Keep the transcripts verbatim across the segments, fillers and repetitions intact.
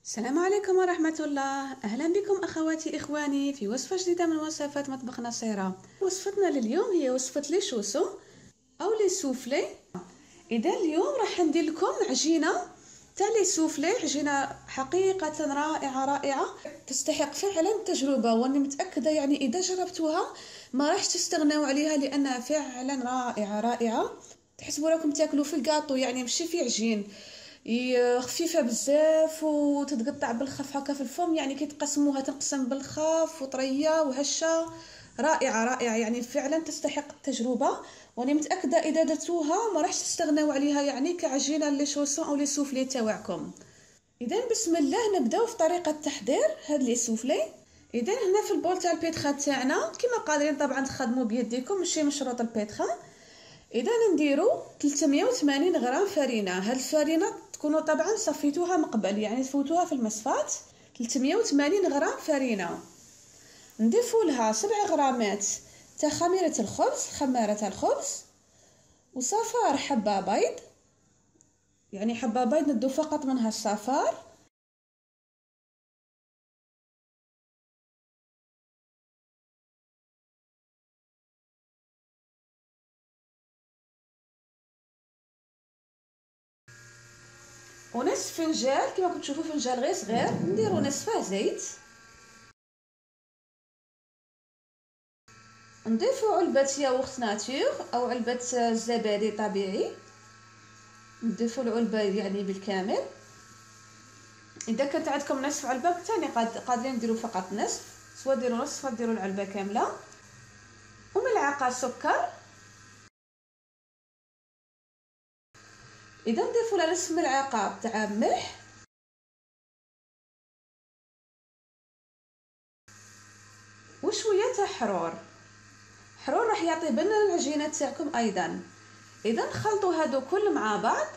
السلام عليكم ورحمة الله. أهلا بكم أخواتي إخواني في وصفة جديدة من وصفات مطبخ نصيرة. وصفتنا لليوم هي وصفة لي شوسو أو لي سوفلي. إذا اليوم راح ندير لكم عجينة تاع لي سوفلي، عجينة حقيقة رائعة رائعة تستحق فعلا التجربة، وأني متأكدة يعني إذا جربتوها ما راح تستغنوا عليها لأنها فعلا رائعة رائعة. تحسبوا راكم تاكلوا في الكاطو، يعني ماشي في عجين، خفيفه بزاف وتتقطع بالخف هكا في الفم، يعني كي تقسموها تنقسم بالخف وطريه وهشه. رائعه رائعه يعني فعلا تستحق التجربه، وانا متاكده اذا درتوها ما راحش تستغنوا عليها يعني كعجينه لي شوسون او لي سوفلي تاعكم. اذا بسم الله نبداو في طريقه تحضير هاد لي سوفلي. اذا هنا في البول تاع البيتخا تاعنا كما قادرين طبعا تخدموا بيديكم، ماشي مشروط البيتخا. اذا نديرو ثلاثمية وثمانين غرام فرينه. هاد الفرينه تكونوا طبعا صفيتوها من قبل، يعني تفوتوها في المصفات. ثلاثمية وثمانين غرام فرينه. نضيفوا لها سبع غرامات تاع خميره الخبز، خماره تاع الخبز، وصفار حبه بيض، يعني حبه بيض ندو فقط منها الصفار. ونصف فنجان كما كنتم تشوفوا، فنجان غير صغير نديرو نصفه زيت. نضيفو علبه ياغورت ناتور او علبه الزبادي طبيعي، نضيفو العلبه يعني بالكامل. اذا كانت عندكم نصف علبه ثاني قادرين نديروا فقط نصف، سواء ديروا نصف سواء ديروا العلبه كامله. وملعقه سكر. اذا نضيفوا لها نصف ملعقه تاع ملح، وشويه تاع حرور. حرور راح يعطي بن العجينه تاعكم ايضا. اذا نخلطوا هادو كل مع بعض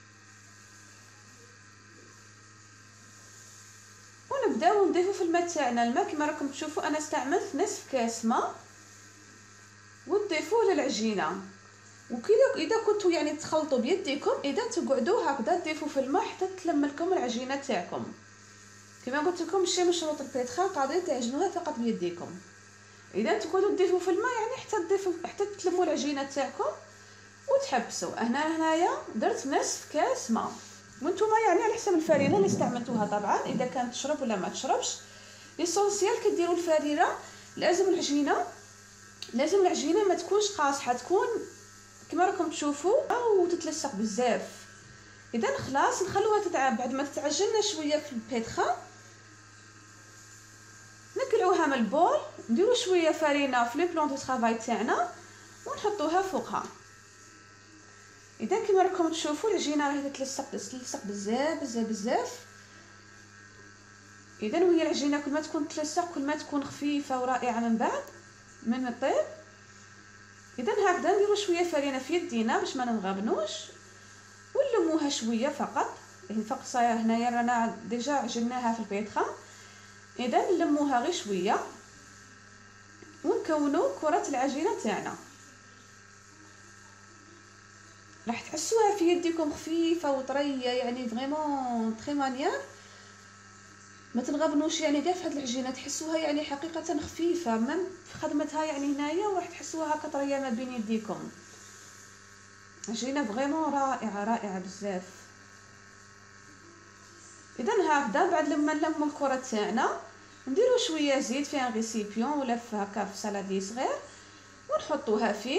ونبداو نضيفوا في الماء تاعنا. الماء كما راكم تشوفوا انا استعملت نصف كاس ماء، وتضيفوه للعجينه. وكذا اذا كنتوا يعني تخلطوا بيديكم، اذا تقعدوا هكذا تضيفوا في الماء حتى تلم لكم العجينه تاعكم. كما قلت لكم ماشي مشروط البيتخا، قادرين تعجنوها فقط بيديكم. اذا تقعدوا تضيفوا في الماء يعني حتى تضيفوا حتى تلموا العجينه تاعكم وتحبسوا. هنا هنايا درت نصف كاس ماء، وانتم يعني على حسب الفرينه اللي استعملتوها طبعا، اذا كانت تشرب ولا ما تشربش. ليسونسيال كديروا الفرينه لازم العجينه لازم العجينه ما تكونش قاصحه، تكون كما راكم تشوفوا او تتلصق بزاف. اذا خلاص نخلوها تتعب. بعد ما تتعجن شويه في البيتخا نقلعوها من البول، نديرو شويه فرينه في لي بلون دو طرافاي تاعنا ونحطوها فوقها. اذا كما راكم تشوفوا العجينه راهي تتلصق تتلصق بزاف بزاف بزاف. اذا وهي العجينه كل ما تكون تلصق كل ما تكون خفيفه ورائعه من بعد من الطيب. اذا هكذا نديرو شويه فرينه في يدينا باش ما ننغبنوش، ونلموها شويه فقط. يعني فقط هنايا رانا ديجا عجناها في البيتخا، اذا نلموها غير شويه ونكونوا كره العجينه تاعنا. راح تحسوها في يديكم خفيفه وطريه، يعني فريمون تري مانيير، ما تنغبنوش يعني كاع في هاد العجينه، تحسوها يعني حقيقه خفيفه من في خدمتها يعني هنايا، وراح تحسوها هكا طريه ما بين يديكم. عجينه فريمون رائعه رائعه بزاف. اذا هكذا بعد لما نلموا الكره تاعنا نديروا شويه زيت في ان ريسيبيون ولا في هكا في سالادي صغير ونحطوها فيه.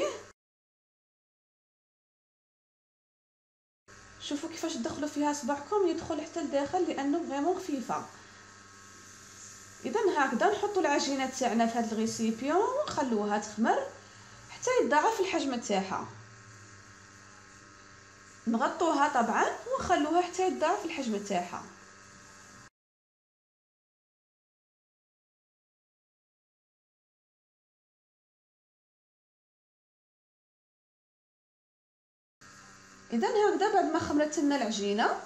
شوفوا كيفاش تدخلوا فيها صبعكم يدخل حتى لداخل لانه فريمون خفيفه. اذا هكذا نحطوا العجينه تاعنا في هذا الريسيبيون ونخلوها تخمر حتى يتضاعف الحجم تاعها. نغطوها طبعا ونخلوها حتى يتضاعف الحجم تاعها. اذا هكذا بعد ما خمرت لنا العجينه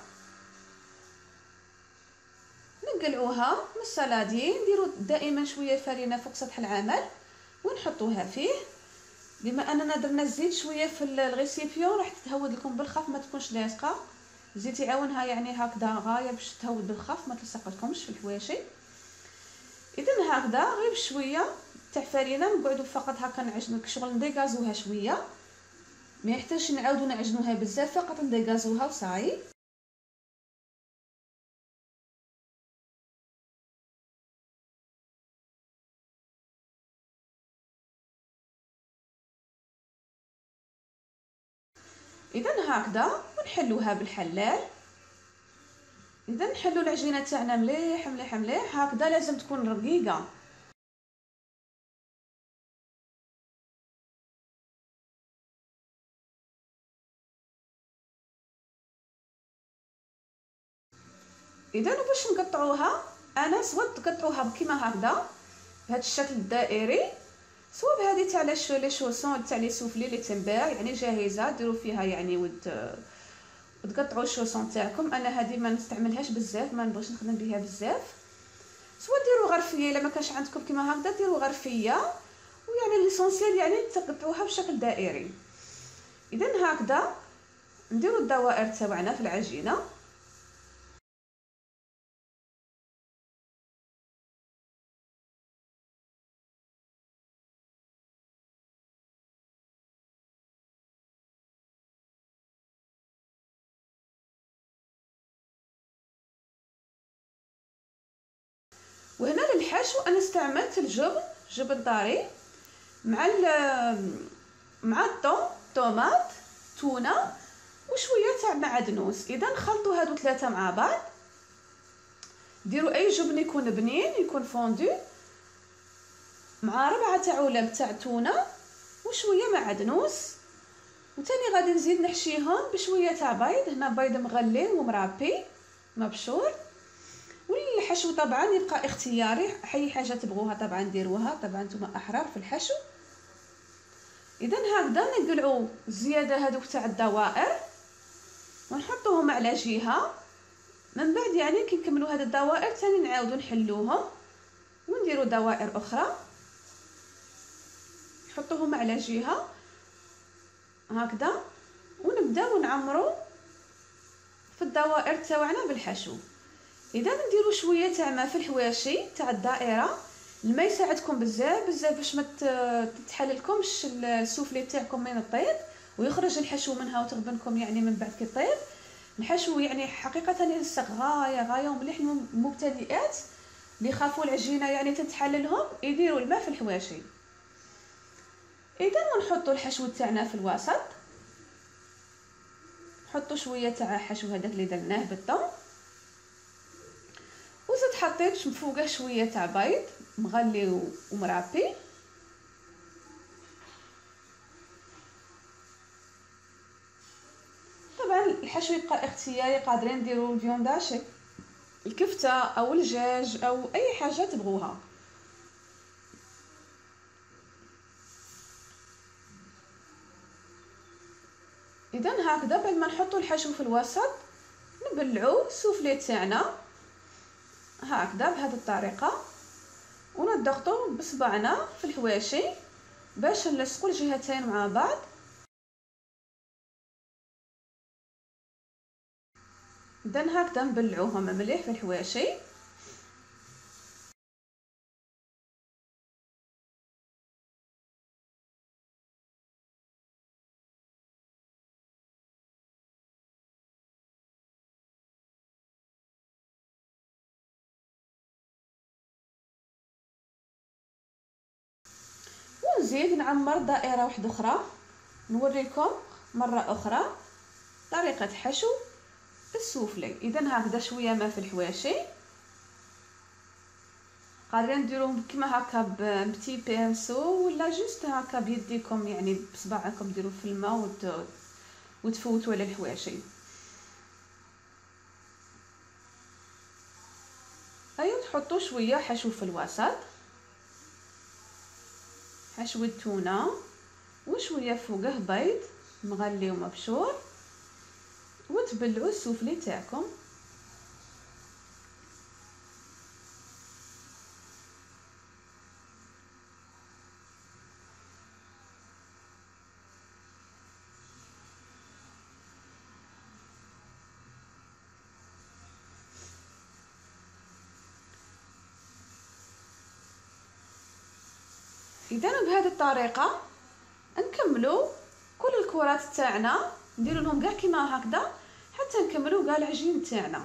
نقلعوها من السالادي، نديروا دائما شويه فرينه فوق سطح العمل ونحطوها فيه. بما اننا درنا الزيت شويه في الريسيبيون راح تتهود لكم بالخف ما تكونش لاصقه. زيتي عاونها يعني هكذا غايه باش تهود بالخف ما تلصقلكمش في الحواشي. اذا هكذا غير بشويه تاع فرينه نقعدوا فقط هكا نعجنوا شغل نديكازوها شويه، ما يحتاجش نعاودوا نعجنوها بزاف، فقط نديكازوها وصاي. اذا هكذا ونحلوها بالحلال. اذا نحلو العجينه تاعنا مليح مليح مليح هكذا، لازم تكون رقيقه. اذا باش نقطعوها انا سواء تقطعوها كيما هكذا بهذا الشكل الدائري، سواء بهذه تاع لي شوسون تاع لي سوفلي اللي تنباع يعني جاهزه، ديروا فيها يعني ود وتقطعوا الشوسون تاعكم. انا هذه ما نستعملهاش بزاف، ما نبغيش نخدم بها بزاف. سواء ديروا غرفيه الا ما كانش عندكم كيما هكذا ديروا غرفيه، ويعني ليسونسيال يعني تقطعوها بشكل دائري. اذا هكذا نديروا الدوائر تاعنا في العجينه. وهنا للحشو انا استعملت الجبن جبن طاري مع مع الثوم طوماط تونه وشويه تاع معدنوس. اذا نخلطوا هادو ثلاثه مع بعض. ديروا اي جبن يكون بنين يكون فوندو مع ربعه تاع علب تاع تونه وشويه معدنوس. وثاني غادي نزيد نحشيهم بشويه تاع بيض، هنا بيض مغلي ومرابي مبشور. والحشو طبعا يبقى اختياري، اي حاجه تبغوها طبعا ديروها، طبعا نتوما احرار في الحشو. اذا هكذا نقلعوا الزياده هذوك تاع الدوائر ونحطوهم على جهه. من بعد يعني كي نكملوا هاد الدوائر ثاني نعاودوا نحلوهم ونديروا دوائر اخرى نحطوهم على جهه هكذا، ونبداو نعمروا في الدوائر تاعنا بالحشو. اذا نديروا شويه تاع ما في الحواشي تاع الدائره، الماء يساعدكم بزاف بزاف باش ما تتحللكمش السوفلي تاعكم من الطيب ويخرج الحشو منها وتغبنكم يعني من بعد كي طيب. الحشو يعني حقيقه يلصق غايه غايه ومليح. المبتدئات اللي خافوا العجينه يعني تتحللهم يديروا الماء في الحواشي. اذا ونحطوا الحشو تاعنا في الوسط، نحطوا شويه تاع حشو هذاك اللي درناه بالثوم، وزيد حطيت من فوقه شويه تاع بيض مغلي ومرابي. طبعا الحشو يبقى اختياري، قادرين ديروا الفيونداشي الكفته او الدجاج او اي حاجه تبغوها. اذا هكذا بعد ما نحطوا الحشو في الوسط نبلعوا السوفلي تاعنا هكذا بهذه الطريقه، ونضغطوا بصبعنا في الحواشي باش نلصقوا الجهتين مع بعض. اذا هكذا نبلعوهم مليح في الحواشي. ونزيد نعمر دائره واحده اخرى نوريكم مره اخرى طريقه حشو السوفلي. اذا هكذا شويه ما في الحواشي، قادرين نديروهم كيما هكا بتي بينسو ولا جوست هكا بيديكم يعني بصبعكم ديروا في الماء وتفوتوا على الحواشي. ايوا تحطوا شويه حشو في الوسط، حشو التونه وشويه فوقه بيض مغلي ومبشور، وتبلعوا السوفلي تاعكم. اذا بهذه الطريقه نكملوا كل الكرات تاعنا، نديروا لهم كاع كيما هكذا حتى نكملوا كاع العجين تاعنا.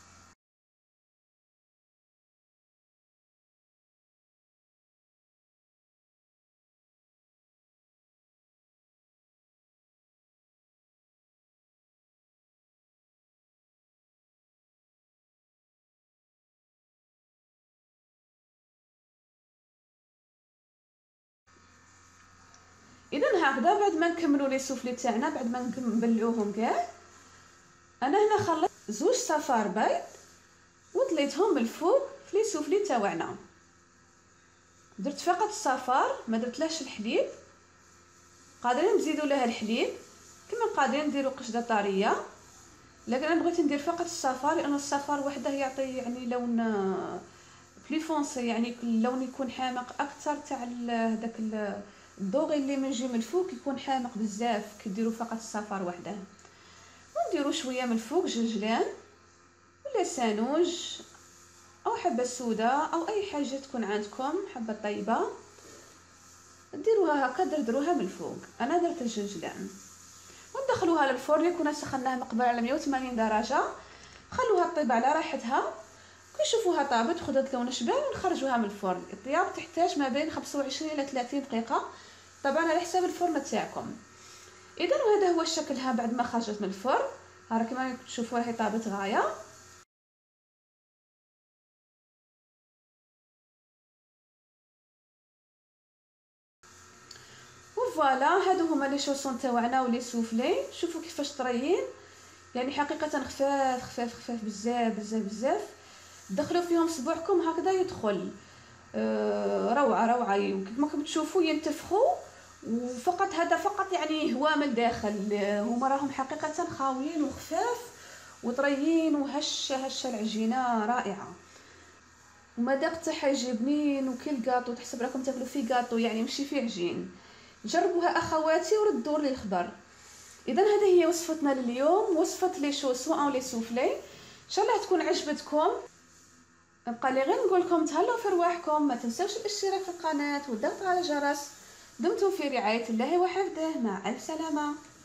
اذا هكذا بعد ما نكملوا لي سوفلي تاعنا، بعد ما نبلعوهم كاع، انا هنا خلطت زوج صفار بيض وطليتهم من الفوق في لي سوفلي تاعنا. درت فقط الصفار، ما درتلاش الحليب. قادرين نزيدوا لها الحليب كما قادرين نديروا قشده طريه، لكن انا بغيت ندير فقط الصفار لان الصفار وحده يعطي يعني لون بلي فونسي، يعني اللون يكون حامق اكثر تاع هذاك الضوغي اللي من يجي من الفوق يكون حامق بزاف كي ديروا فقط الصفار وحده. ونديروا شويه من الفوق جلجلان ولا سانوج او حبه سوداء او اي حاجه تكون عندكم، حبه طيبه ديروها هكا، دردروها من الفوق. انا درت الجلجلان وندخلوها للفرن، كنا سخناه مقبل على مية وثمانين درجه، خلوها طيب على راحتها. كي تشوفوها طابت خذت لون شباب ونخرجوها من الفرن. الطياب تحتاج ما بين خمسة وعشرين الى ثلاثين دقيقه طبعا على حساب الفرن تاعكم. اذا وهذا هو شكلها بعد ما خرجت من الفرن، ها كما تشوفوا راهي طابت غايه. وفوالا هادو هما لي شوسون تاعنا ولي سوفلي. شوفوا كيفاش طريين، يعني حقيقه خفاف خفاف خفاف بزاف بزاف بزاف. دخلوا فيهم صبعكم هكذا يدخل. آه روعه روعه، كما راكم تشوفوا ينتفخوا، وفقط هذا فقط يعني هواء من داخل. هما راهم حقيقه خاويين وخفاف وطريين وهشه هشه، العجينه رائعه ومذاق تاعها يجبنين، وكي الكاطو تحسب راكم تاكلوا فيه كاطو يعني ماشي فيه عجين. جربوها اخواتي وردوا لي الخبر. اذا هذه هي وصفتنا لليوم، وصفه لي شوسو او لي سوفلي. ان شاء الله تكون عجبتكم. نبقى لي غير نقول لكم تهلاو في رواحكم، ما تنساوش الاشتراك في القناه والضغط على الجرس. دمتم في رعايه الله وحفظه، مع الف سلامه.